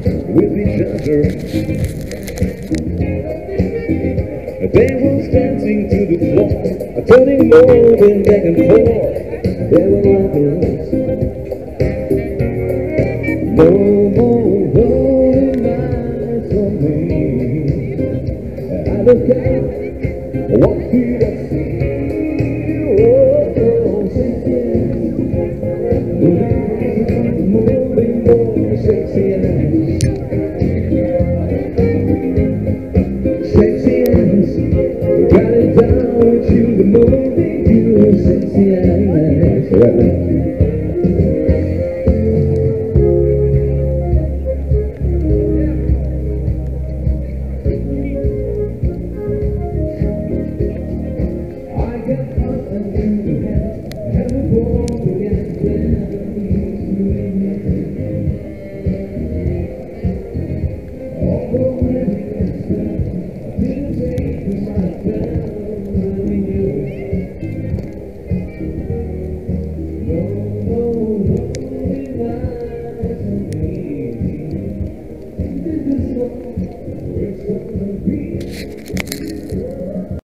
with each other. They were dancing to the floor, turning more than back and forth. They were lovers. No more lonely nights for me. I look out, what did I see? Oh, moving more sexy eyes. Sexy eyes, got it down with you, the moving you, sexy eyes. Right now. It's gonna be